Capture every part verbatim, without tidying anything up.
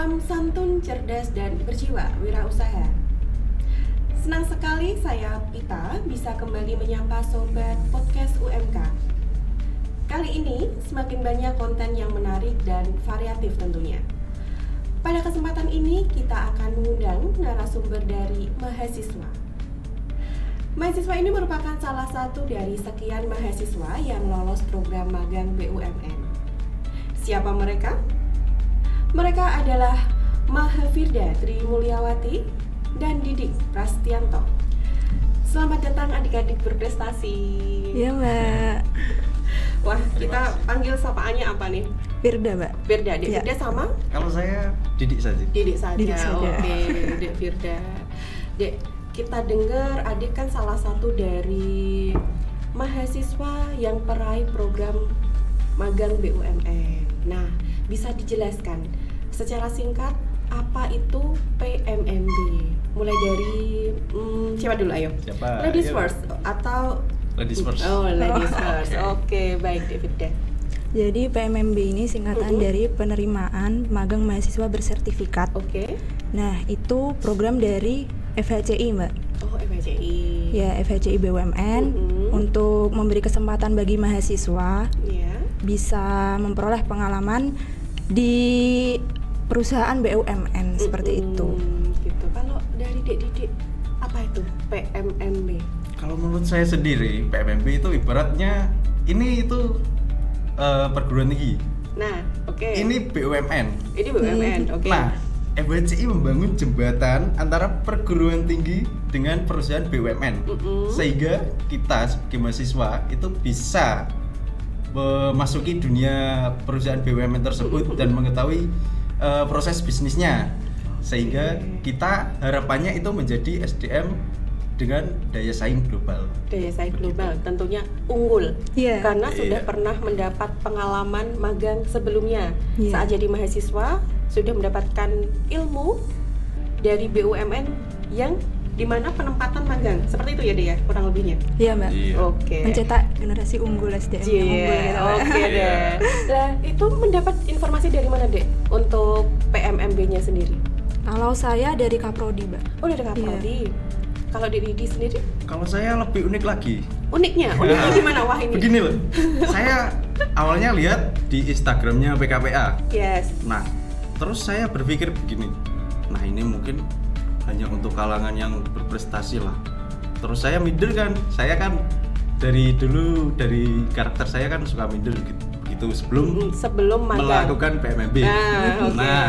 Salam santun, cerdas, dan berjiwa wirausaha. Senang sekali saya Pita bisa kembali menyapa Sobat Podcast U M K. Kali ini semakin banyak konten yang menarik dan variatif tentunya. Pada kesempatan ini kita akan mengundang narasumber dari mahasiswa. Mahasiswa ini merupakan salah satu dari sekian mahasiswa yang lolos program magang B U M N. Siapa mereka? Mereka adalah Mahafirda Tri Mulyawati dan Didik Prastianto. Selamat datang adik-adik berprestasi. Iya, Mbak. Wah, kita panggil sapaannya apa nih? Firda, Mbak. Firda, Dek Ya. Firda sama? Kalau saya Didik saja. Didik saja. Didik saja. Oke, Dek Firda. Dek, kita dengar adik kan salah satu dari mahasiswa yang peraih program magang B U M N. Nah, bisa dijelaskan secara singkat apa itu P M M B? Mulai dari hmm, siapa dulu, ayo? Siapa? Ladies Ayo. first atau Ladies first. Oh, ladies Oh, first. Oke, oke. baik David deh. Jadi P M M B ini singkatan Mm-mm. dari penerimaan magang mahasiswa bersertifikat. Oke. Nah, itu program dari F H C I, Mbak. Oh, F H C I. Ya, F H C I B U M N Mm-mm. untuk memberi kesempatan bagi mahasiswa Ya. bisa memperoleh pengalaman di perusahaan B U M N seperti Mm-mm, itu. Gitu. Kalau dari Dek Didik apa itu P M M B? Kalau menurut saya sendiri, P M M B itu ibaratnya ini itu eh, perguruan tinggi. Nah, oke. Ini B U M N. Ini B U M N, oke. Nah, F H C I membangun jembatan antara perguruan tinggi dengan perusahaan B U M N. Mm-mm. Sehingga kita sebagai mahasiswa itu bisa memasuki dunia perusahaan B U M N tersebut dan mengetahui uh, proses bisnisnya, sehingga kita harapannya itu menjadi S D M dengan daya saing global. Daya saing Begitu. global tentunya unggul. Iya. Karena sudah Iya. pernah mendapat pengalaman magang sebelumnya. Iya. Saat jadi mahasiswa sudah mendapatkan ilmu dari B U M N yang dimana penempatan magang. Seperti itu ya dia, kurang lebihnya. Iya, Mbak. Iya. Oke. Mencetak generasi unggul S D M yang unggul Iya, gitu, Mbak. oke deh. Iya. Nah, itu mendapat informasi dari mana, Dek? Untuk P M M B-nya sendiri? Kalau saya dari Kaprodi, Mbak. Oh, dari Kaprodi. Kalau di Didi sendiri? Kalau saya lebih unik lagi. Uniknya? Uniknya gimana? Wah, ini. Begini loh, saya awalnya lihat di Instagramnya P K P A. Yes. Nah, terus saya berpikir begini, nah ini mungkin hanya untuk kalangan yang berprestasi lah. Terus saya minder kan, saya kan dari dulu dari karakter saya kan suka minder gitu, gitu sebelum Mm, sebelum magang. melakukan P M M B. Nah, oke. Nah,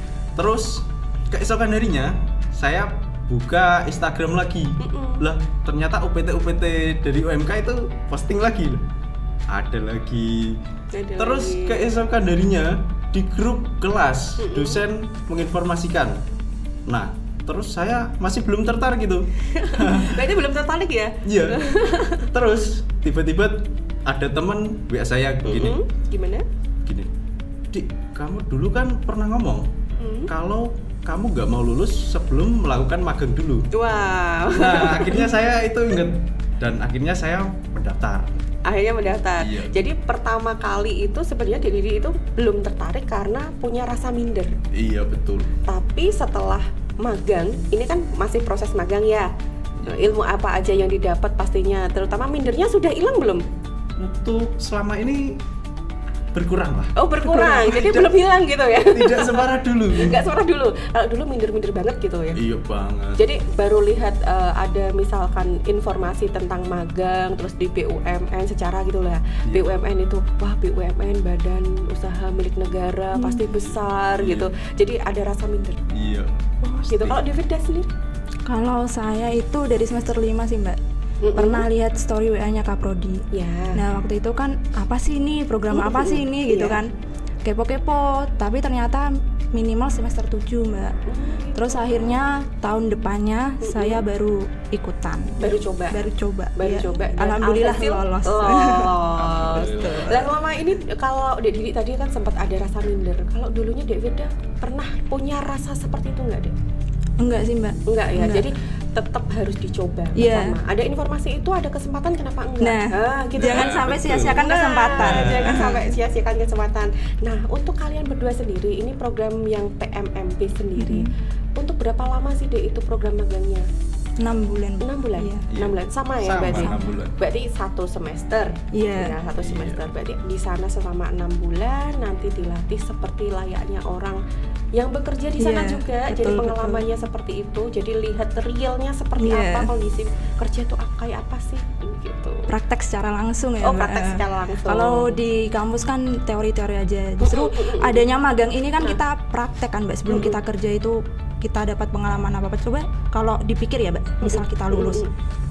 terus keesokan harinya saya buka Instagram lagi. Mm-mm. Lah, ternyata U P T U P T dari U M K itu posting lagi loh. Ada lagi. Ada Terus lagi. keesokan harinya di grup kelas Mm-mm. dosen menginformasikan. Nah, terus saya masih belum tertarik gitu. Berarti belum tertarik ya? Iya. Terus tiba-tiba ada teman W A saya gini. Mm-mm. Gimana? Gini. Dik, kamu dulu kan pernah ngomong Mm. kalau kamu nggak mau lulus sebelum melakukan magang dulu. Wow. Nah, akhirnya saya itu inget dan akhirnya saya mendaftar. Akhirnya mendaftar. Iya. Jadi pertama kali itu sebenarnya Didi itu belum tertarik karena punya rasa minder. Iya, betul. Tapi setelah magang, ini kan masih proses magang ya. Ilmu apa aja yang didapat pastinya, terutama mindernya sudah hilang belum? Untuk selama ini berkurang lah. Oh, berkurang. Jadi Tidak. belum hilang gitu ya. Tidak separah dulu. Enggak separah dulu. Kalau dulu minder-minder banget gitu ya. Iya banget. Jadi baru lihat uh, ada misalkan informasi tentang magang terus di B U M N secara gitu lah. Iya. B U M N itu wah B U M N badan usaha milik negara Hmm. pasti besar Iya. gitu. Jadi ada rasa minder. Iya. Oh, pasti. gitu. Kalau David Dah sendiri? Kalau saya itu dari semester lima sih, Mbak. Mm-mm. Pernah lihat story W A-nya Kaprodi. Ya. Nah, waktu itu kan apa sih ini, program apa sih ini gitu Iya. kan. Kepo-kepo, tapi ternyata minimal semester tujuh, Mbak. Hmm, Terus akhirnya tahun depannya Mm-mm. saya baru ikutan. baru coba. Baru coba. baru ya. coba. Dan Alhamdulillah alhasil lolos. Lolos. Alhamdulillah. Lah selama ini kalau Dek Didi tadi kan sempat ada rasa minder. Kalau dulunya David Dah pernah punya rasa seperti itu nggak, Dek? Enggak sih, Mbak. Enggak ya. Enggak. Jadi tetap harus dicoba Iya. pertama. Ada informasi itu, ada kesempatan, kenapa enggak? Nah, Ah, gitu. jangan Nah, sampai betul. sia-siakan kesempatan. Nah, jangan sampai sia-siakan kesempatan. Nah, untuk kalian berdua sendiri, ini program yang P M M B sendiri. Mm-hmm. Untuk berapa lama sih Dek itu program magangnya? enam bulan. enam bulan? Iya. enam bulan, sama ya Sama, berarti? enam bulan. Berarti satu semester. Iya. Ya, satu Iya. semester. Berarti di sana selama enam bulan, nanti dilatih seperti layaknya orang yang bekerja di sana Iya, juga. betul, Jadi betul. pengalamannya seperti itu. Jadi lihat realnya seperti Iya. apa, kondisi kerja tuh ap- kayak apa sih gitu. Praktek secara langsung ya. Oh, Mbak. praktek secara langsung. Kalau di kampus kan teori-teori aja. Justru adanya magang ini kan Nah. kita praktek kan, Mbak. Sebelum Mm-mm. kita kerja itu kita dapat pengalaman apa-apa. Coba kalau dipikir ya, Mbak, misal kita lulus.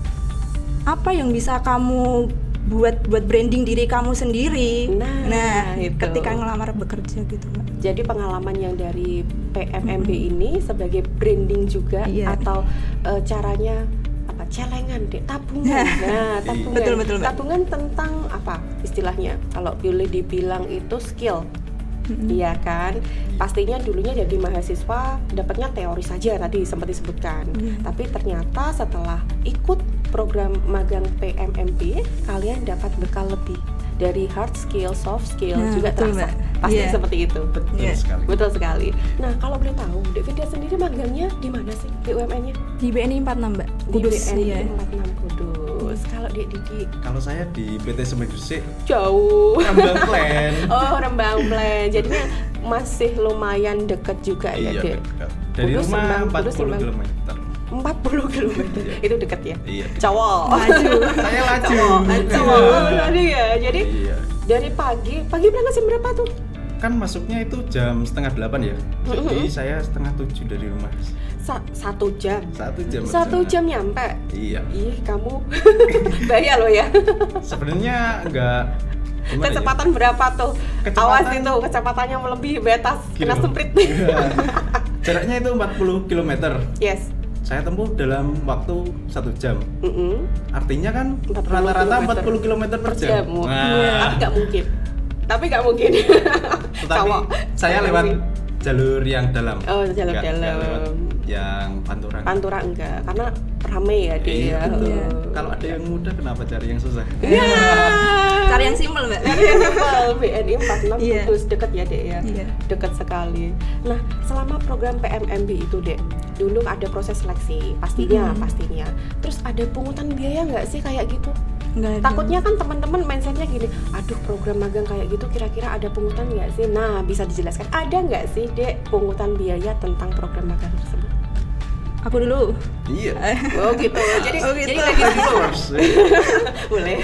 Apa yang bisa kamu buat buat branding diri kamu sendiri? Nah, itu. ketika ngelamar bekerja gitu, Mbak. Jadi pengalaman yang dari P M M B ini sebagai branding juga, Iya. atau eh, caranya apa, celengan deh, tabungan. Nah, tabungan. Betul, betul, Mbak. Tabungan tentang apa istilahnya? Kalau boleh dibilang itu skill. Mm-mm. Iya kan, pastinya dulunya jadi mahasiswa dapatnya teori saja tadi sempat disebutkan. Iya. Tapi ternyata setelah ikut program magang P M M B, kalian dapat bekal lebih dari hard skill, soft skill Nah, juga betul, terasa. Mbak. Pasti Iya. seperti itu. Betul Iya. sekali. Betul sekali. Nah, kalau boleh tahu, Dek Vidya sendiri magangnya di mana sih B U M N-nya? Di B N I empat puluh enam, Mbak. Di Kudus. B N I Iya. empat puluh enam Kudus. Kalau di di Kalau saya di P T Semen Gresik, jauh. Rembang Plan. Oh, Rembang Plan. Jadinya masih lumayan dekat juga ya, Iya, Dek. dekat. Dari Kudus, rumah Rembang, empat Kudus, puluh Rembang. kilometer. empat puluh kilometer. Iya. Itu dekat ya? Iya. Cowok. Maju. Saya laju. Cowok. Cowok. Tadi ya. Jadi Iya. dari pagi, pagi berangkat jam berapa tuh? Kan masuknya itu jam setengah delapan ya. Jadi Mm-mm. saya setengah tujuh dari rumah. Sa- satu jam. Satu jam. Satu perjalanan. jam nyampe. Iya. Ih, kamu bahaya loh ya. Sebenarnya enggak. gimana ya? Kecepatan berapa tuh? Kecepatan- Awas itu, kecepatannya melebihi batas. Kena Kilo. semprit. Iya. Jaraknya itu empat puluh kilometer. Yes. Saya tempuh dalam waktu satu jam. Mm-mm. Artinya kan empat puluh rata-rata kilometer empat puluh kilometer per jam. Jamu. Nah, Tapi nggak mungkin. Tapi nggak mungkin. tetapi Cowok. saya lewat jalur yang dalam. Oh, jalur Nggak- nggak dalam. lewat yang Pantura. Pantura enggak, karena rame ya dia. Iya, betul. Iya. Kalau ada yang mudah kenapa cari yang susah? Iya. Cari yang simpel, Mbak. Dari yang simpel, B N I empat puluh enam Iya. Kudus, dekat ya Dek ya. Iya. Dekat sekali. Nah, selama program P M M B itu Dek, dulu ada proses seleksi, pastinya, Mm-hmm. pastinya. Terus ada pungutan biaya nggak sih kayak gitu? Nggak ada. Takutnya kan teman-teman mindsetnya gini, aduh program magang kayak gitu kira-kira ada pungutan nggak sih? Nah, bisa dijelaskan, ada nggak sih Dek pungutan biaya tentang program magang tersebut? Aku dulu. Iya. Oh gitu, jadi, Oh, gitu. jadi lagi First. boleh.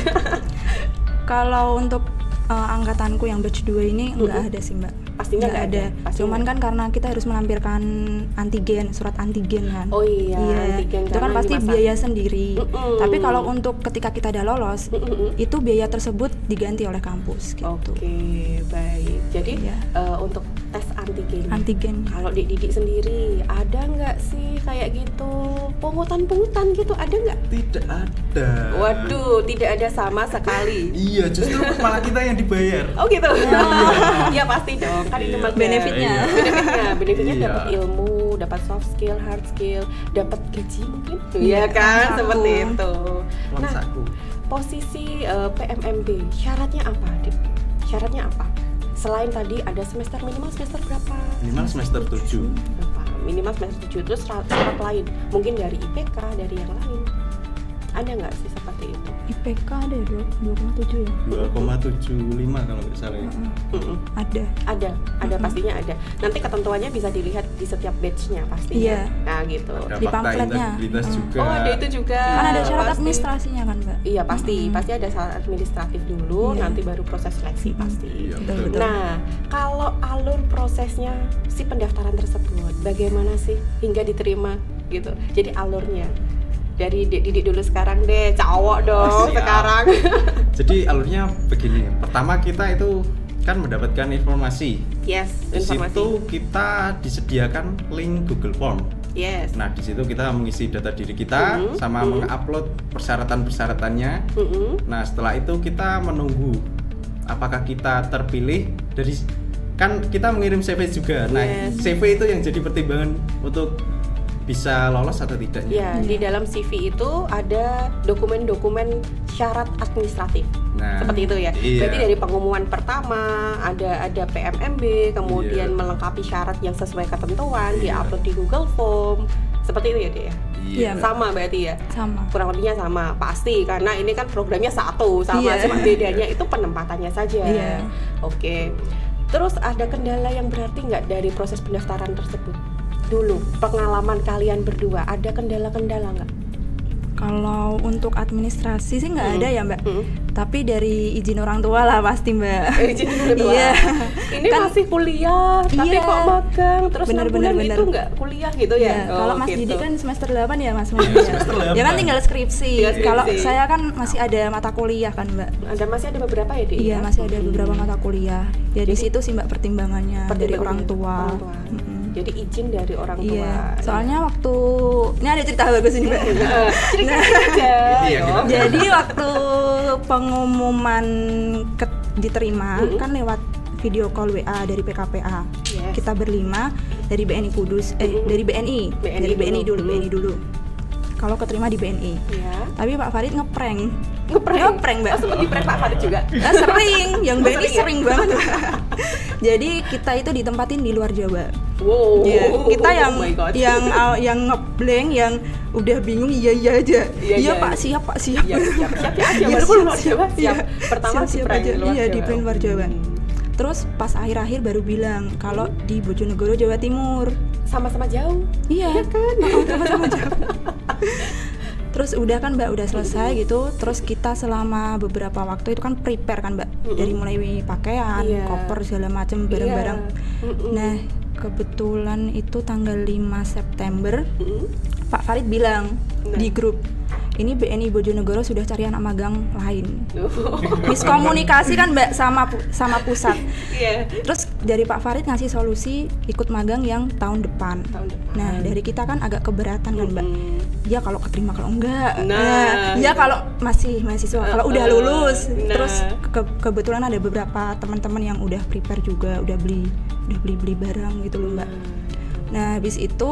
Kalau untuk uh, angkatanku yang batch dua ini nggak Mm-mm. ada sih, Mbak. Pastinya Nggak nggak ada. Pastinya Cuman nggak. kan karena kita harus melampirkan antigen, surat antigen kan. Oh iya, antigen itu kan karena pasti di masa- biaya sendiri. Mm-mm. Tapi kalau untuk ketika kita udah lolos, Mm-mm. itu biaya tersebut diganti oleh kampus gitu. Oke, baik. Jadi Iya. eh, untuk tes antigen. Antigen. Kalau di Didik sendiri ada nggak sih kayak gitu pungutan-pungutan gitu, ada nggak? Tidak ada. Waduh, tidak ada sama sekali. Iya, justru malah kita yang dibayar. Oh gitu. Ya pasti dong. Kan itu Iya. magang. Benefitnya. Iya. Benefitnya, benefitnya Iya. dapat ilmu, dapat soft skill, hard skill, dapat gaji mungkin. Iya, Iya kan, saku. seperti itu. Uang Nah, saku. posisi eh, P M M B syaratnya apa, Dik? Syaratnya apa? Selain tadi ada semester minimal semester berapa? Minimal semester tujuh. Berapa? Minimal semester tujuh, terus syarat syarat lain mungkin dari I P K, dari yang lain. Ada nggak sih seperti itu? I P K ada dua koma tujuh ya? dua koma tujuh lima kalau nggak salah ya. Mm-mm. Ada. Ada, ada Mm-mm. pastinya ada. Nanti ketentuannya bisa dilihat di setiap batch-nya pastinya. Iya. Nah, gitu. Ada Di fakta pamfletnya. integritas Hmm. juga. Oh, ada itu juga. Kan ada syarat Pasti. administrasinya kan, Mbak? Iya, pasti. Mm-mm. Pasti ada syarat administratif dulu, Iya. nanti baru proses seleksi Mm-mm. pasti. Iya, Betul, betul. betul. Nah, kalau alur prosesnya si pendaftaran tersebut, bagaimana sih hingga diterima gitu? Jadi alurnya dari Dik Didik dulu sekarang deh, cowok dong Siap. sekarang. Jadi alurnya begini. Pertama kita itu kan mendapatkan informasi. Yes, Di informasi. situ kita disediakan link Google Form. Yes. Nah, di situ kita mengisi data diri kita Mhm, sama mhm. mengupload persyaratan-persyaratannya. Mm-mm. Nah, setelah itu kita menunggu apakah kita terpilih dari kan kita mengirim C V juga. Nah, Yes. C V itu yang jadi pertimbangan untuk bisa lolos atau tidaknya. Ya, di dalam C V itu ada dokumen-dokumen syarat administratif. Nah, seperti itu ya. iya. Berarti dari pengumuman pertama ada ada P M M B, kemudian Iya. melengkapi syarat yang sesuai ketentuan, Iya. diupload di Google Form. Seperti itu ya, dia. Iya, Sama berarti ya. sama. Kurang lebihnya sama, pasti karena ini kan programnya satu sama, Iya. cuma bedanya itu penempatannya saja. Iya. Oke. Terus ada kendala yang berarti nggak dari proses pendaftaran tersebut? Dulu pengalaman kalian berdua ada kendala-kendala nggak? Kalau untuk administrasi sih nggak Hmm. ada ya Mbak. Hmm. Tapi dari izin orang tua lah pasti Mbak. Eh, izin orang tua. Iya. Ini Kan- masih kuliah, tapi Iya. kok magang terus Bener, enam bulan bener, itu bener. nggak kuliah gitu ya? Ya, Oh, kalau Mas gitu. Didi kan semester delapan ya Mas Mas ya. Semester delapan. Ya kan tinggal skripsi. Tinggal skripsi. Kalau saya kan masih ada mata kuliah kan Mbak. ada masih ada beberapa ya, Dik? Iya, masih ada beberapa mata kuliah. Ya di situ sih Mbak pertimbangannya dari Pertimbangannya orang tua. orang tua. Mm-mm. Jadi izin dari orang tua. Iya. Soalnya waktu ini ada cerita bagus ini Mbak. Nah, cerita aja. Iya, yo. kita- Jadi waktu pengumuman ke, diterima Mm-mm. kan lewat video call W A dari P K P A. Yes. Kita berlima dari B N I Kudus, eh Mm-mm. dari B N I, B N I dari B N I dulu. dulu, B N I dulu. Kalau keterima di B N I. Iya. Tapi Pak Farid ngeprank. Ngeprank. Ngeprank, Mbak. Oh, sempat di-prank Pak Farid juga. Nah, sering, yang Oh, B N I sering ya? sering banget. Jadi kita itu ditempatin di luar Jawa. Wow. Iya, kita yang Oh my God. yang uh, yang ngeblank, yang udah bingung iya iya aja. Iya, Iya iya. Pak, siap Pak, siap. Iya, siap, siap ya aja. Iya, Walaupun siap, luar Jawa, siap. siap. Iya. Pertama Siap, di siap prank aja. luar Iya, Jawa. di prank luar Jawa. Hmm. Terus pas akhir-akhir baru bilang kalau di Bojonegoro Jawa Timur. Sama-sama jauh. Iya Iya kan? Oh, sama-sama jauh. Terus udah kan Mbak, udah selesai gitu. Terus kita selama beberapa waktu itu kan prepare kan Mbak, Mm-mm. dari mulai pakaian, Iya. koper segala macam barang-barang. Iya. Mm-mm. Nah, kebetulan itu tanggal lima September Mm-mm. Pak Farid bilang Nah. di grup, ini B N I Bojonegoro sudah cari anak magang lain. Oh. Miskomunikasi kan Mbak sama pu- sama pusat. Iya. Terus dari Pak Farid ngasih solusi ikut magang yang tahun depan. Tahun depan. Nah, dari kita kan agak keberatan kan Mbak. Mm-mm. Ya kalau keterima, kalau enggak. Nah. ya kalau masih mahasiswa, kalau udah Uh-uh. lulus. Nah. Terus ke- kebetulan ada beberapa teman-teman yang udah prepare juga, udah beli udah beli-beli barang gitu loh Mbak. Nah, habis itu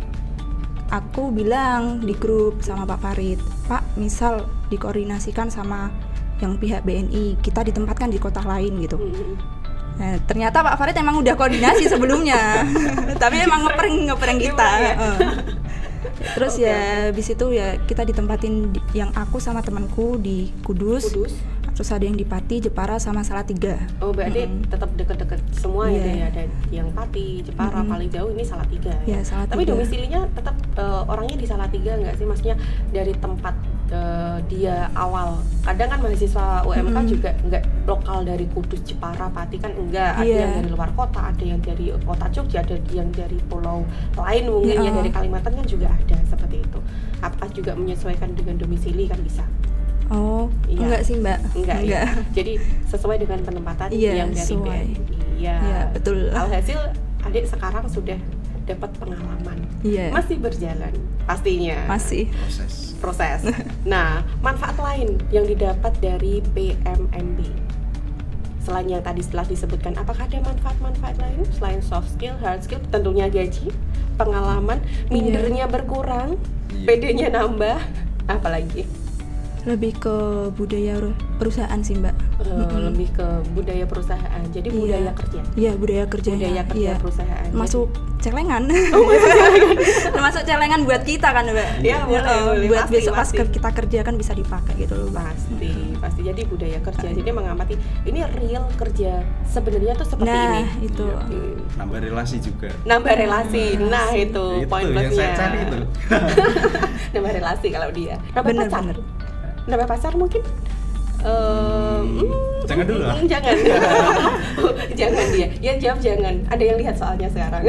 aku bilang di grup sama Pak Farid, Pak, misal dikoordinasikan sama yang pihak B N I, kita ditempatkan di kota lain gitu. Mm-mm. Nah, ternyata Pak Farid emang udah koordinasi sebelumnya, tapi emang ngeprank ngeprank kita. Gimana ya? Heeh. Terus Oke, ya habis itu ya kita ditempatin di- yang aku sama temanku di Kudus, Kudus. terus ada yang di Pati, Jepara sama Salatiga. Oh, berarti Mm-mm. tetap deket-deket semua ya, Iya. Dek, ya. Ada yang Pati, Jepara, Mm-mm. paling jauh ini Salatiga. Ya, Salatiga. Tapi domisilinya tetap eh, orangnya di Salatiga nggak sih? Maksudnya dari tempat eh, dia awal. Kadang kan mahasiswa U M K Mm-mm. juga nggak lokal dari Kudus, Jepara, Pati kan enggak. Ada Iya. yang dari luar kota, ada yang dari kota Jogja, ada yang dari pulau lain mungkin Iya. ya, dari Kalimantan kan juga ada seperti itu. Apakah juga menyesuaikan dengan domisili kan bisa? Oh, Iya. enggak sih Mbak. Enggak, ya. Jadi sesuai dengan penempatan Iya, yang dari sesuai. B N I. Iya. Iya, betul. Alhasil adik sekarang sudah dapat pengalaman. Iya. Masih berjalan pastinya. Masih. Proses. Proses. Nah, manfaat lain yang didapat dari P M M B. Selain yang tadi setelah disebutkan, apakah ada manfaat-manfaat lain selain soft skill, hard skill, tentunya gaji, pengalaman, mindernya berkurang, Iya. P D-nya nambah, apalagi? Lebih ke budaya ru- perusahaan sih Mbak. Eh, Mm-mm. lebih ke budaya perusahaan. Jadi Iya. budaya kerja. Iya, budaya kerjanya. Budaya kerja Iya. perusahaan. Masuk celengan. Oh, Masuk celengan buat kita kan Mbak. Iya, boleh, Heeh, boleh. Buat Pasti, besok pas pasti. ke- kita kerja kan bisa dipakai gitu loh Mbak. pasti, pasti. Jadi budaya kerja. Jadi mengamati ini real kerja sebenarnya tuh seperti Nah, ini. itu. Hmm. Nambah relasi juga. Nambah relasi. Nah, itu Itu poin yang plusnya. saya cari itu. Nambah relasi kalau dia. Nambah Bener, pacar. bener. Nambah pacar mungkin. Ehm, Hmm, jangan dulu lah. mm, jangan. Jangan dia. Dia jawab jangan. Ada yang lihat soalnya sekarang.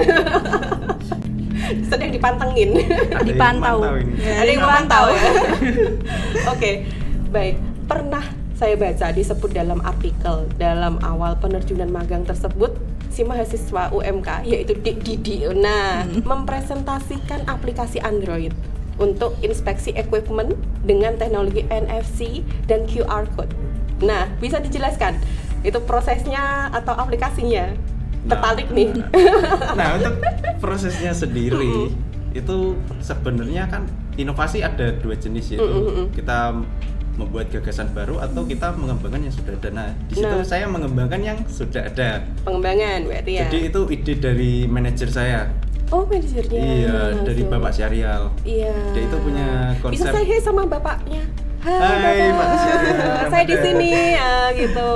Sedang dipantengin. Ada yang Dipantau. mantauin. Ya, Ada yang dipantau. memantau ya. Oke, baik. Pernah saya baca disebut dalam artikel dalam awal penerjunan magang tersebut, si mahasiswa U M K yaitu Dik Didi, nah Hmm. mempresentasikan aplikasi Android untuk inspeksi equipment dengan teknologi N F C dan Q R code. Nah, bisa dijelaskan itu prosesnya atau aplikasinya? Nah. Tertarik nih. Nah, untuk prosesnya sendiri itu sebenarnya kan inovasi ada dua jenis, yaitu Mm-mm. kita membuat gagasan baru atau kita mengembangkan yang sudah ada. Nah, di situ Nah. saya mengembangkan yang sudah ada. Pengembangan berarti ya. Jadi itu ide dari manajer saya. Oh, manajernya. Iya, dari langsung. Bapak Syarial. Iya. Dia itu punya konsep. Bisa saya sama bapaknya. Hai, Hai, Bapak. Pak Syarial. Saya di sini ya gitu.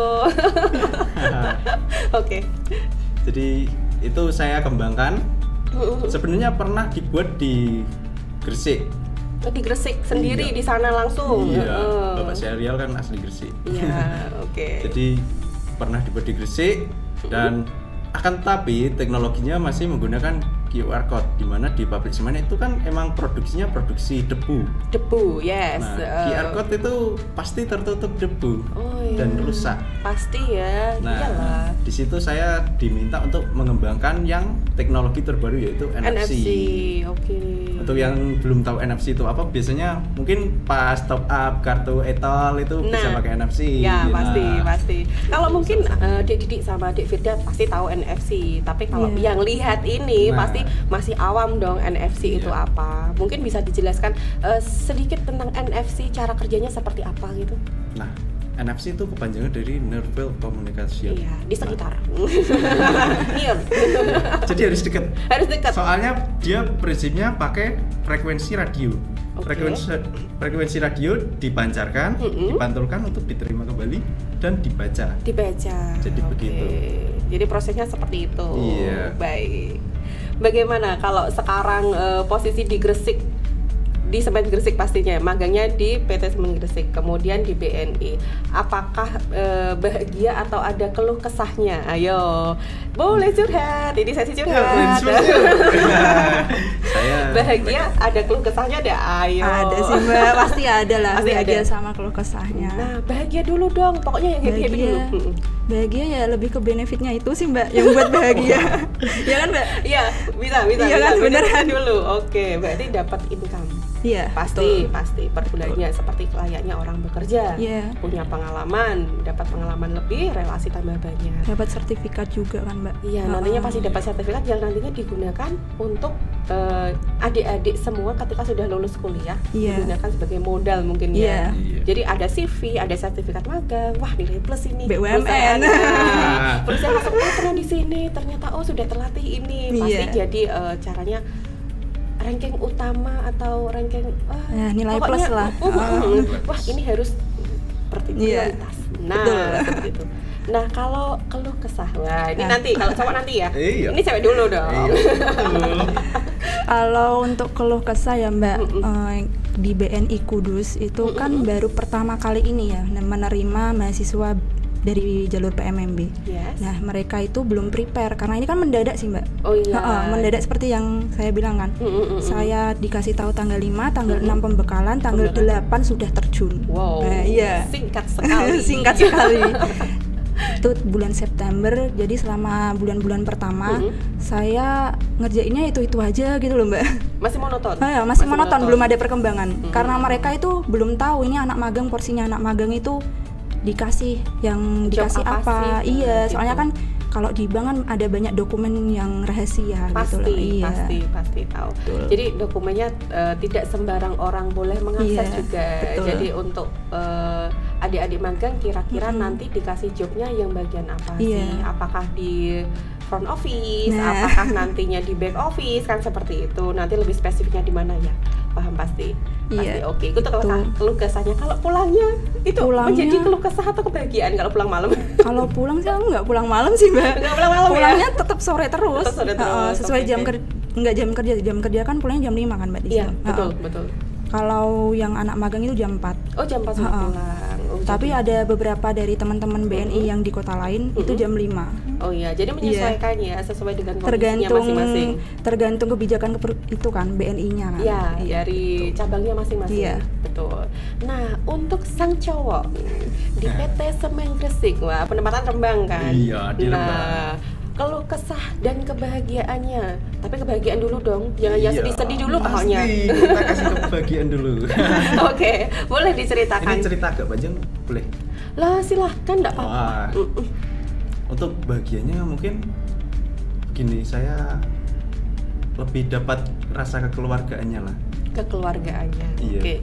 Oke. Jadi itu saya kembangkan. Sebenarnya pernah dibuat di Gresik. Oh, di Gresik sendiri Iya. di sana langsung. Iya, Heeh. Bapak Syarial kan asli Gresik. Iya, oke. Jadi pernah dibuat di Gresik dan akan tapi teknologinya masih menggunakan Q R code, di mana di pabrik semen itu kan emang produksinya produksi debu. Debu, yes. Nah, Eh, Q R code itu pasti tertutup debu oh, iya. dan rusak. Pasti ya. Nah, Iyalah. di situ saya diminta untuk mengembangkan yang teknologi terbaru yaitu N F C. N F C, oke. Untuk yang belum tahu N F C itu apa, biasanya mungkin pas top up kartu e-tol itu bisa Nah, pakai N F C. Ya, Nah, pasti, pasti. Kalau mungkin eh, Dek Didik sama Dek Firda pasti tahu N F C, tapi kalau Iya. yang lihat ini Nah. pasti masih awam dong N F C itu Iya. apa. Mungkin bisa dijelaskan eh, sedikit tentang N F C, cara kerjanya seperti apa gitu. Nah, N F C itu kepanjangan dari Near Communication. Iya, di Nah, sekitar. Near. jadi harus dekat. Harus dekat. Soalnya dia prinsipnya pakai frekuensi radio. Oke. Frekuensi frekuensi radio dipancarkan, Mm-mm. dipantulkan untuk diterima kembali dan dibaca. Dibaca. Jadi Oke. begitu. Jadi prosesnya seperti itu. Iya. Baik. Bagaimana kalau sekarang eh, posisi di Gresik, di Semen Gresik pastinya, magangnya di P T Semen Gresik, kemudian di B N I. Apakah eh, bahagia atau ada keluh kesahnya? Ayo, boleh curhat. Ini sesi Ya, curhat. saya Bahagia, ada keluh kesahnya ada? Ayo. Ada sih mbak, pasti ada lah. Pasti bahagia ada. sama keluh kesahnya. Nah, bahagia dulu dong. Pokoknya yang happy-happy Bahagia. dulu. Mm-mm. Bahagia ya lebih ke benefitnya itu sih mbak yang buat bahagia. Ya kan mbak? Iya, bisa, bisa, Iya bisa. kan, Beneran beneran. dulu. Oke, berarti dapat income. Iya. Pasti, betul. pasti per bulannya seperti layaknya orang bekerja. Iya. Punya pengalaman, dapat pengalaman lebih, relasi tambah banyak. Dapat sertifikat juga kan mbak? Iya, Heeh. nantinya pasti dapat sertifikat yang nantinya digunakan untuk eh, adik-adik semua ketika sudah lulus kuliah, Iya. digunakan sebagai modal mungkin ya. Iya. Iya. Jadi ada C V, ada sertifikat magang, wah nilai plus ini. B U M N. Perusahaan, nah, perusahaan langsung oh, pernah di sini, ternyata oh sudah terlatih ini. Pasti Iya. jadi eh, caranya ranking utama atau ranking wah, Ya, nilai pokoknya, plus lah. uh, uh, uh, Ah. wah ini harus seperti Iya. prioritas. Nah, Betul. seperti itu. Nah, kalau keluh kesah, wah ini Nah. nanti kalau cowok nanti ya. Iya. Ini cewek dulu dong. Iya, betul. Kalau untuk keluh kesah ya mbak, Mm-mm. eh, di B N I Kudus itu kan Mm-mm. baru pertama kali ini ya menerima mahasiswa dari jalur P M M B. Yes. Nah mereka itu belum prepare karena ini kan mendadak sih mbak. Oh iya. Heeh, mendadak seperti yang saya bilang kan. Mm, mm, mm, mm. Saya dikasih tahu tanggal lima, tanggal Mm-mm. enam pembekalan, tanggal Pembekalan. delapan sudah terjun. Wow. Nah, iya. Singkat sekali. Singkat sekali. Itu bulan September, jadi selama bulan-bulan pertama Mm-mm. saya ngerjainnya itu-itu aja gitu loh mbak. Masih monoton. Ah, ya, masih, monoton, belum ada perkembangan. Mm-mm. Karena mereka itu belum tahu ini anak magang, porsinya anak magang itu dikasih yang Job dikasih apa apa. sih? Iya, Gitu. soalnya kan kalau di bank kan ada banyak dokumen yang rahasia Pasti, gitu loh. Iya. pasti, pasti tahu. Betul. Jadi dokumennya eh, tidak sembarang orang boleh mengakses Iya, juga. betul. Jadi untuk eh, adik-adik magang kira-kira Mm-mm. nanti dikasih jobnya yang bagian apa Iya. sih? Apakah di front office, Nah. apakah nantinya di back office, kan seperti itu. Nanti lebih spesifiknya di mana ya? Paham pasti. Pasti Iya, oke. Itu keluh, betul. keluh kesahnya. Kalau pulangnya itu Pulangnya- menjadi keluh kesah atau kebahagiaan kalau pulang malam? Kalau pulang sih aku nggak pulang malam sih mbak. Nggak pulang malam ya? Pulangnya tetap sore terus. Tetap sore terus, Heeh, sesuai oke, jam oke. kerja, nggak jam kerja, jam kerja kan pulangnya jam lima kan mbak di Iya, sini. betul, Heeh. betul. Kalau yang anak magang itu jam empat. Oh, jam empat sudah Ha-ha. pulang. Oh, Tapi jadi- ada beberapa dari teman-teman B N I Mm-mm. yang di kota lain itu Mm-mm. jam lima. Oh iya, jadi menyesuaikan ya sesuai dengan kondisinya Tergantung masing-masing. tergantung kebijakan keper- itu kan B N I-nya kan. Ya, Iya, dari betul. cabangnya masing-masing. Iya. Betul. Nah, untuk sang cowok di P T Semen Gresik, wah penempatan Rembang kan? Iya, di Nah, Rembang. keluh kesah dan kebahagiaannya. Tapi kebahagiaan dulu dong, jangan yang Iya, sedih-sedih dulu pasti. pokoknya. Kita kasih kebahagiaan dulu. Oke, boleh diceritakan. Ini cerita agak panjang, boleh? Lah silahkan, enggak apa-apa. Wah. Mm-mm. Untuk bahagianya mungkin begini, saya lebih dapat rasa kekeluargaannya lah. Kekeluargaannya. Iya. Oke.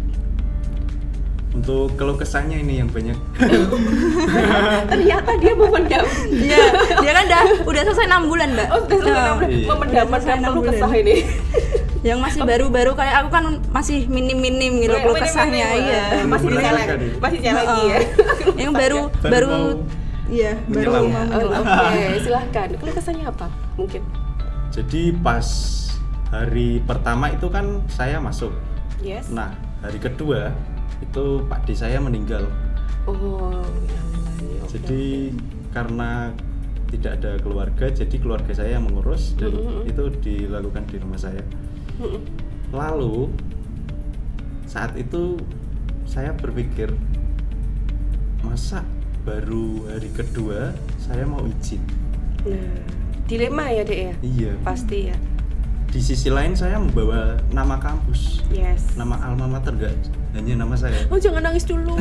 Untuk keluh kesahnya ini yang banyak. Ternyata dia memendam. Iya, dia kan udah udah selesai enam bulan, Mbak. Oh, sudah selesai enam bulan. Iya. Memendam Udah selesai enam keluh bulan. kesah ini. Yang masih baru-baru kayak aku kan masih minim-minim gitu keluh kesahnya, iya. Masih Bulan dicelek. lagi. Masih dicelek lagi ya. Yang baru Baru baru mau iya, baru menyelam. mau Oh, menyelam. Oke, silahkan. Keluh kesahnya apa? Mungkin. Jadi pas hari pertama itu kan saya masuk. Yes. Nah, hari kedua itu Pak D saya meninggal. Oh, iya. Oke. Jadi karena tidak ada keluarga, jadi keluarga saya yang mengurus dan Mm-mm. itu dilakukan di rumah saya. Mm-mm. Lalu saat itu saya berpikir, masa baru hari kedua saya mau izin? Nah, dilema ya, Dek ya? Iya. Pasti ya. Di sisi lain saya membawa nama kampus, Yes. nama alma mater, enggak hanya nama saya. Oh, jangan nangis dulu.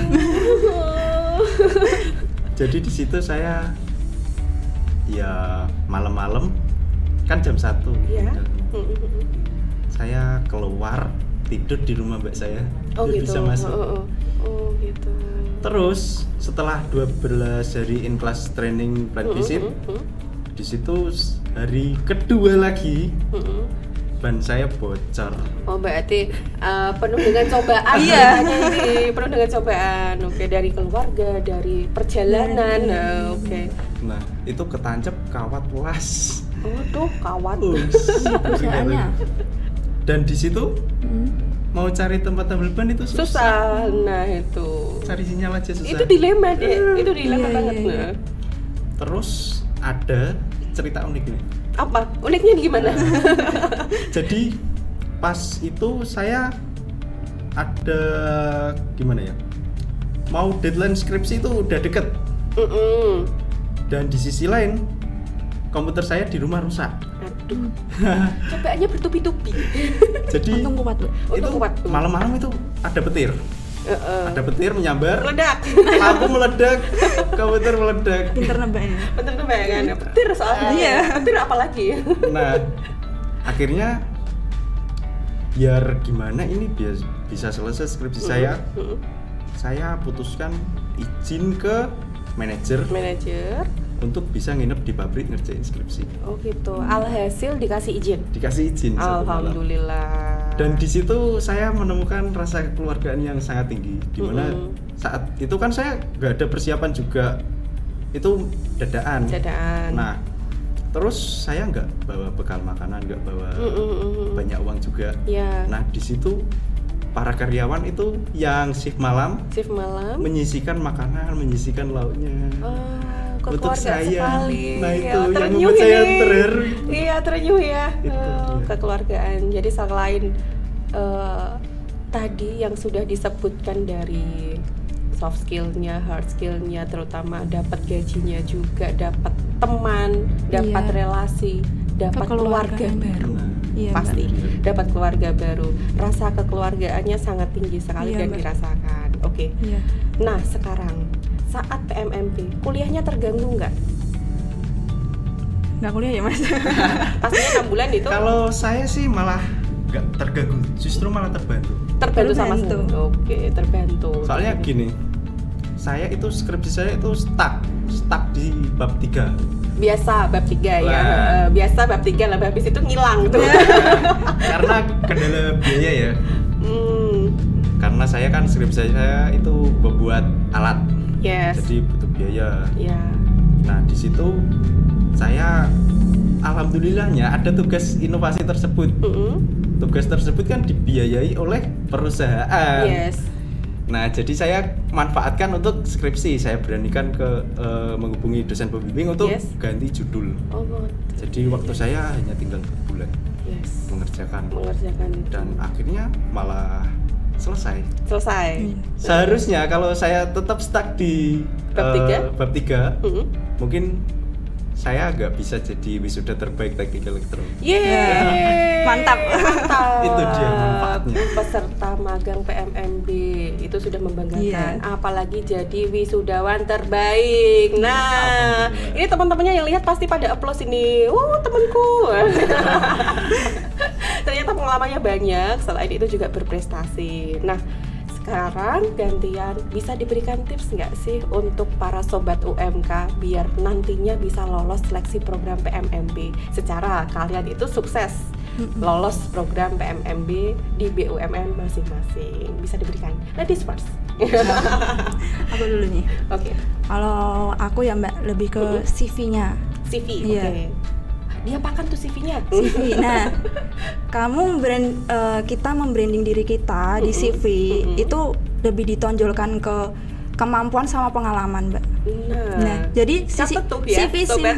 Jadi di situ saya ya malam-malam kan jam satu. Iya. Dan saya keluar tidur di rumah mbak saya. Oh Dia gitu. bisa masuk. Oh, oh, oh. Oh, gitu. Terus setelah dua belas hari in class training plant Mm-mm, visit, mm-mm, di situ hari kedua lagi mm-mm. ban saya bocor. Oh, berarti uh, penuh dengan cobaan. Iya. Ini penuh dengan cobaan. Oke, dari keluarga, dari perjalanan. Nah, oke. Nah, itu ketancap kawat las. Oh, tuh kawat. Perusahaannya. Dan di situ Hmm. mau cari tempat tambal ban itu susah. Susah. Nah, itu. Cari sinyal aja susah. Itu dilema, Dek. Itu dilema Iya, banget. iya, iya. Nah. Terus ada cerita unik nih. Apa? Uniknya gimana? Jadi pas itu saya ada gimana ya? Mau deadline skripsi itu udah deket. Mm-mm. Dan di sisi lain komputer saya di rumah rusak. Aduh. Cobaannya bertubi-tubi. Jadi Untung kuat, Bu. Untung itu kuat, Bu. malam-malam itu ada petir. Heeh. Ada petir menyambar, Meledak. lampu meledak, komputer meledak. Pinter nebaknya. Betul tuh bayangan. Petir soalnya. Iya. Petir apa lagi? Nah, akhirnya biar gimana ini biar bisa selesai skripsi saya, Mm-mm. saya putuskan izin ke manajer Manajer. untuk bisa nginep di pabrik ngerjain skripsi. Oh gitu. Alhasil dikasih izin. Dikasih izin satu malam. Alhamdulillah. Dan di situ saya menemukan rasa kekeluargaan yang sangat tinggi. Dimana Mm-mm. saat itu kan saya nggak ada persiapan juga, itu dadaan. Dadaan. Nah, terus saya nggak bawa bekal makanan, nggak bawa Mm-mm. banyak uang juga. Ya. Nah, di situ para karyawan itu yang shift malam Shift malam. menyisikan makanan, menyisikan lauknya. Ah, Untuk kekeluargaan saya. sekali. Nah, itu Ya, yang terenyuh membuat saya ini. terharu. Iya, terenyuh ya. Itu Oh, dia. kekeluargaan. Jadi selain eh, tadi yang sudah disebutkan dari soft skillnya, hard skillnya, terutama dapat gajinya juga, dapat teman, dapat Iya. relasi, dapat keluarga Kekeluargaan. baru. Nah, Iya, Pasti Mbak. dapat keluarga baru. Rasa kekeluargaannya sangat tinggi sekali Iya, dan Mbak. dirasakan. Oke. Iya. Nah, sekarang saat P M M P, kuliahnya terganggu nggak? Nggak kuliah ya, Mas? Pastinya enam bulan itu Kalau saya sih malah nggak terganggu, justru malah terbantu. terbantu sama terbantu. semua. Oke, terbantu. Soalnya gini, saya itu skripsi saya itu stuck, stuck di bab tiga. Biasa bab tiga ya. Lah. Eh, biasa bab tiga lah, habis itu ngilang tuh. Karena kendala biaya ya. Hmm. Karena saya kan skripsi saya itu membuat alat, Yes. jadi butuh biaya. Ya. Nah, di situ saya alhamdulillahnya ada tugas inovasi tersebut. Mm-mm. Tugas tersebut kan dibiayai oleh perusahaan. Yes. Nah, jadi saya manfaatkan untuk skripsi. Saya beranikan ke eh, menghubungi dosen pembimbing untuk Yes. ganti judul. Oh, good. Jadi waktu saya hanya tinggal dua bulan Yes. mengerjakan Mengerjakan itu. dan akhirnya malah selesai. Selesai. Iya. Seharusnya kalau saya tetap stuck di Bab eh, tiga? bab tiga, Mm-mm. mungkin saya nggak bisa jadi wisuda terbaik teknik elektro. Yeay. Mantap. Mantap. Itu dia manfaatnya. peserta magang P M M B itu sudah membanggakan, Iya. apalagi jadi wisudawan terbaik. Nah, ini teman-temannya yang lihat pasti pada aplaus ini. Uh, temanku. Ternyata pengalamannya banyak, selain itu juga berprestasi. Nah, sekarang gantian bisa diberikan tips nggak sih untuk para sobat U M K biar nantinya bisa lolos seleksi program P M M B secara kalian itu sukses lolos program P M M B di B U M N masing-masing. Bisa diberikan. Ladies first. Aku dulu nih. Oke. Kalau aku ya Mbak lebih ke Mm-mm. C V-nya. C V. Iya. Oke. Diapakan tuh C V-nya? C V. Nah, kamu brand eh, kita membranding diri kita di C V Mm-mm. itu lebih ditonjolkan ke kemampuan sama pengalaman, Mbak. Nah, Nah, jadi si- catet tuh ya, C V sih. sobat.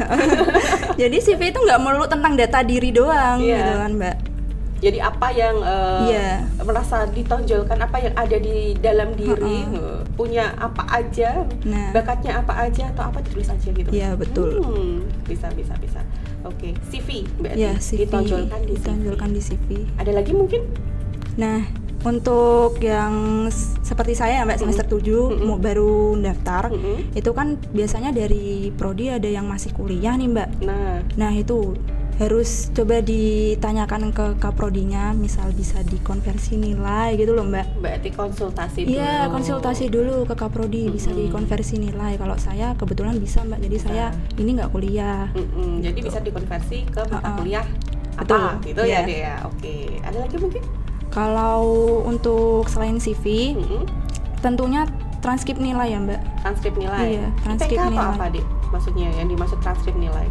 Jadi C V itu nggak melulu tentang data diri doang, Iya. gitu kan, Mbak. Jadi apa yang uh, Iya. merasa ditonjolkan, apa yang ada di dalam diri, Mm-mm. uh, punya apa aja, Nah. bakatnya apa aja atau apa ditulis aja gitu. Iya, betul. Hmm, bisa bisa bisa. Oke, C V berarti Ya, C V ditonjolkan di ditonjolkan C V. di C V. Ada lagi mungkin? Nah, untuk yang s- seperti saya Mbak semester tujuh Mm-mm. mau baru daftar, Mm-mm. itu kan biasanya dari prodi ada yang masih kuliah nih, Mbak. Nah, Nah, itu harus coba ditanyakan ke kaprodinya, misal bisa dikonversi nilai gitu loh, Mbak. berarti konsultasi dulu. Iya, konsultasi dulu ke kaprodi, bisa Mm-mm. dikonversi nilai. Kalau saya kebetulan bisa, Mbak. Jadi Bisa. saya ini nggak kuliah. Mm-mm, jadi Gitu. bisa dikonversi ke mata Uh-uh. kuliah Betul, apa gitu iya. ya dia. Ya. Oke, ada lagi mungkin? Kalau untuk selain C V, Mm-mm. tentunya transkrip nilai ya, Mbak. Transkrip nilai. Iya, transkrip I P K atau nilai. apa, Dik? Maksudnya yang dimaksud transkrip nilai?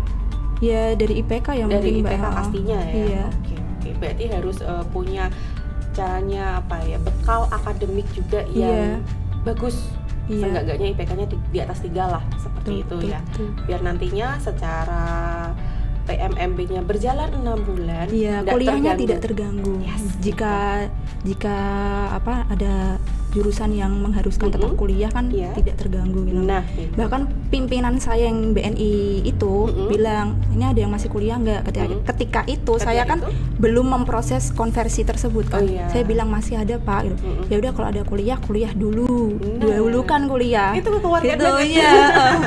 Ya dari I P K ya Dari mungkin, I P K Mbak. pastinya ya. Iya. Oke, oke. Berarti harus uh, punya caranya apa ya? Bekal akademik juga yang bagus. Iya. Seenggak-enggaknya I P K-nya di, di atas tiga lah, seperti Betul, itu ya. betul. Biar nantinya secara P M M B-nya berjalan enam bulan, Iya, nggak kuliahnya terganggu. tidak terganggu. Yes. Jika jika apa ada jurusan yang mengharuskan tetap Mm-mm. kuliah kan Iya. tidak terganggu gitu. Nah, itu. Bahkan pimpinan saya yang B N I itu Mm-mm. bilang, "Ini ada yang masih kuliah nggak?" Ketika Mm-mm. ketika itu Ketika saya kan itu? belum memproses konversi tersebut kan. Oh, iya. Saya bilang masih ada, Pak. Gitu. Mm-mm. Ya udah kalau ada kuliah, kuliah dulu. Nah. Dahulukan kuliah. Itu kekeluargaan Gitu, banget. iya.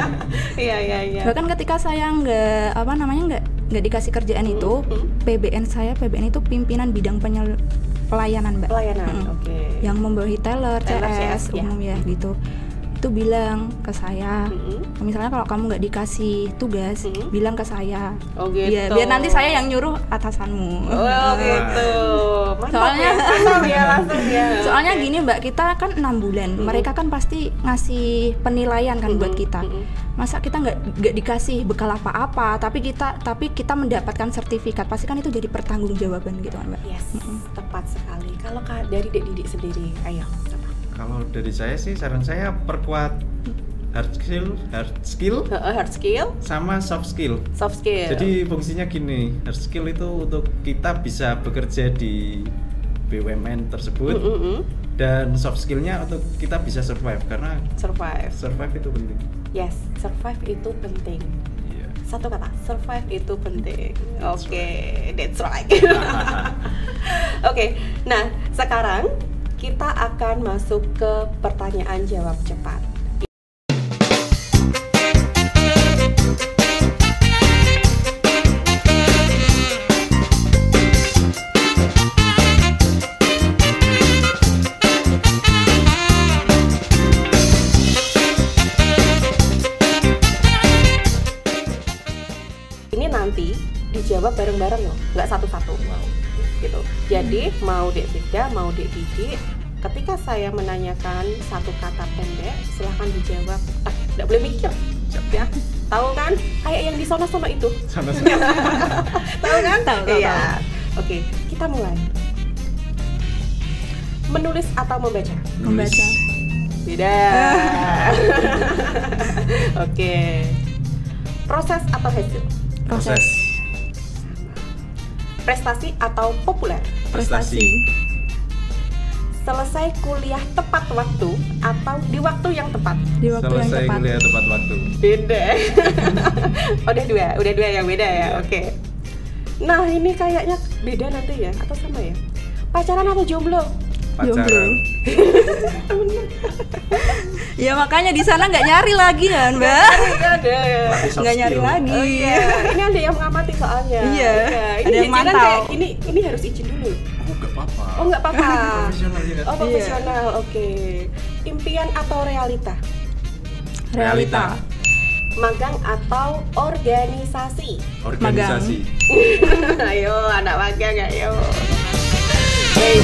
Iya, iya, iya. Bahkan ketika saya nggak apa namanya nggak nggak dikasih kerjaan itu, Mm-mm. P B N saya P B N itu pimpinan bidang penyel pelayanan, Mbak. Pelayanan, Mm-mm. oke. Yang membawahi teller, Teller, C S, C S, ya. umum ya gitu. Itu bilang ke saya, Mm-mm. misalnya kalau kamu nggak dikasih tugas, Mm-mm. bilang ke saya. Oh gitu. Iya, biar nanti saya yang nyuruh atasanmu. Oh gitu. Mantap Soalnya- ya, mantap ya langsung ya. Soalnya gini Mbak, kita kan enam bulan, Mm-mm. mereka kan pasti ngasih penilaian kan buat Mm-mm, kita. mm-mm. Masa kita nggak nggak dikasih bekal apa-apa, tapi kita tapi kita mendapatkan sertifikat, pasti kan itu jadi pertanggungjawaban gitu kan Mbak. Yes, tepat sekali. Kalau Kak, dari Dek Didik sendiri, ayo. Apa? Kalau dari saya sih saran saya perkuat hard skill, hard skill Heeh, hard skill, sama soft skill. soft skill. Jadi fungsinya gini, hard skill itu untuk kita bisa bekerja di B U M N tersebut, Mm-mm-mm. dan soft skillnya untuk kita bisa survive, karena survive. survive itu penting. Yes, survive itu penting. Iya. Satu kata, survive itu penting. That's Oke, that's right. Oke, nah sekarang kita akan masuk ke pertanyaan jawab cepat. Ini nanti dijawab bareng-bareng loh, nggak satu-satu. Gitu. Jadi mau Dek Firda, mau Dek Didik, ketika saya menanyakan satu kata pendek, silahkan dijawab. Ah, nggak boleh mikir, ya. Tahu kan? Kayak yang di sono-sono itu. Sama-sama. Tahu kan? Tahu, tahu, Iya. Oke, kita mulai. Menulis atau membaca? Membaca. Beda. Oke. Proses atau hasil? Proses. Prestasi atau populer? Prestasi. Selesai kuliah tepat waktu atau di waktu yang tepat? Di waktu yang Selesai tepat. kuliah tepat waktu. Beda. Udah dua, udah dua yang beda ya. Oke. Nah, ini kayaknya beda nanti ya atau sama ya? Pacaran atau jomblo? pacaran. Ya makanya di sana nggak nyari lagi kan, Mbak? Ada. Nggak nyari lagi. Oh iya, ini ada yang mengamati soalnya. Iya, Ini ada yang jajanan mantau. kayak ini ini harus izin dulu. Oh nggak apa-apa. Oh nggak apa-apa. Profesional ya. Oh profesional, oke. Impian atau realita? Realita. Magang atau organisasi? Organisasi. Ayo anak magang ayo. Baik.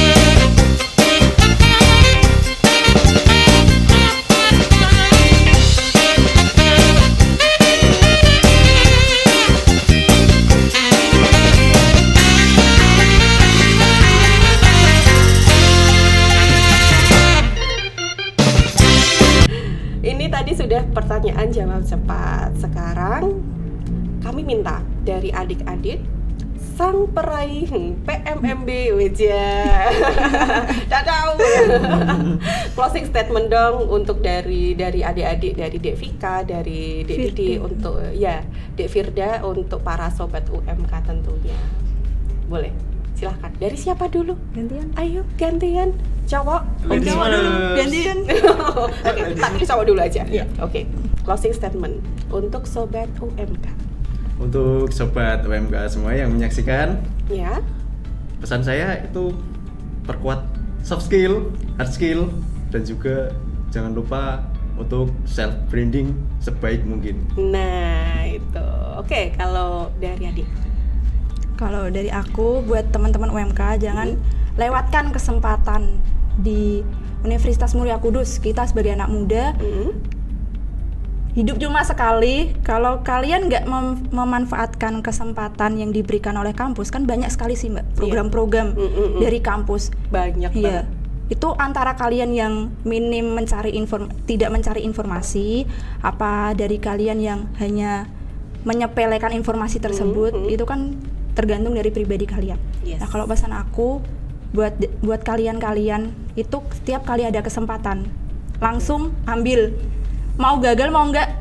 Ini tadi sudah pertanyaan jawab cepat. Sekarang kami minta dari adik-adik sang peraih P M M B Weja. Tak tahu. Closing statement dong untuk dari dari adik-adik, dari Dek Vika, dari Dek Didi untuk ya, Dek Firda untuk para sobat U M K tentunya. Boleh. Silahkan. Dari siapa dulu? Gantian. Ayo gantian. Cowok. Ladies Cowok dulu. first. Gantian. Oke, tak ini cowok dulu aja. Iya. Oke. Closing statement untuk sobat U M K. Untuk sobat U M K semua yang menyaksikan, Ya. pesan saya itu perkuat soft skill, hard skill, dan juga jangan lupa untuk self branding sebaik mungkin. Nah, itu. Oke, kalau dari adik. Kalau dari aku buat teman-teman U M K jangan lewatkan kesempatan di Universitas Mulia Kudus. Kita sebagai anak muda Hmm. hidup cuma sekali. Kalau kalian nggak mem- memanfaatkan kesempatan yang diberikan oleh kampus, kan banyak sekali sih Mbak program-program Mm-mm-mm. dari kampus. Banyak Iya. banget. Itu antara kalian yang minim mencari inform tidak mencari informasi, apa dari kalian yang hanya menyepelekan informasi tersebut, Mhm. itu kan tergantung dari pribadi kalian. Yes. Nah, kalau pesan aku buat buat kalian-kalian itu setiap kali ada kesempatan langsung ambil. Mau gagal mau enggak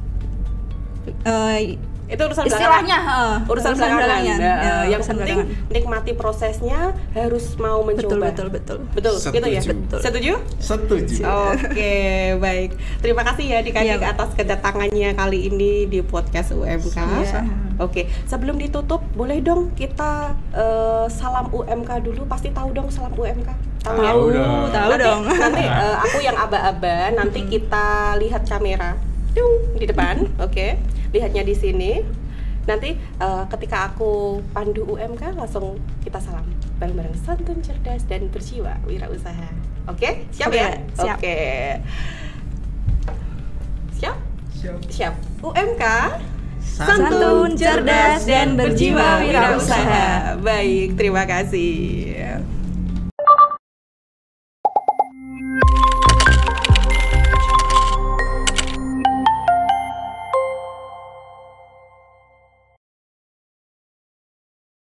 eh, Itu urusan istilahnya belakangan. eh, Urusan belakangan. belakangan. Nah, Ya, yang urusan penting belakangan. nikmati prosesnya, harus mau betul mencoba. betul betul. Betul, gitu ya. Setuju. Betul. Setuju? Setuju. Oke, baik. Terima kasih ya adik-adik Iya, atas kedatangannya kali ini di podcast U M K. Iya. Oke, sebelum ditutup, boleh dong kita eh, salam U M K dulu. Pasti tahu dong salam U M K. Tahu ya? Tahu dong. Tahu Nanti- dong. Nanti eh, aku yang aba-aba, nanti kita lihat kamera. Dung, di depan. Oke. Lihatnya di sini. Nanti eh, ketika aku pandu U M K langsung kita salam bareng-bareng, santun, cerdas dan berjiwa wirausaha. Oke? Siap Oke, ya? siap. Oke. Siap? Siap. Siap. U M K Santun, cerdas, dan berjiwa wirausaha. Baik, terima kasih.